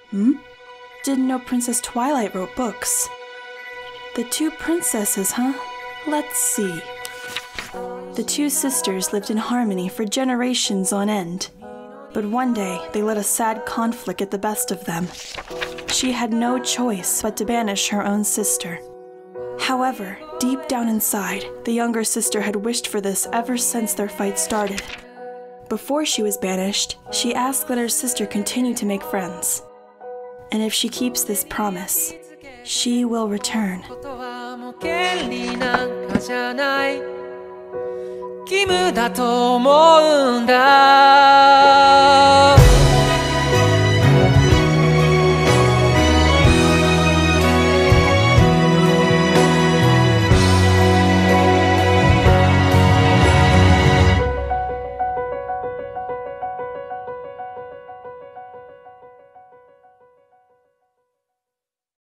Hmm? Didn't know Princess Twilight wrote books. The two princesses, huh? Let's see. The two sisters lived in harmony for generations on end. But one day, they let a sad conflict get the best of them. She had no choice but to banish her own sister. However, deep down inside, the younger sister had wished for this ever since their fight started. Before she was banished, she asked that her sister continue to make friends. And if she keeps this promise, she will return. 義務だと思うんだ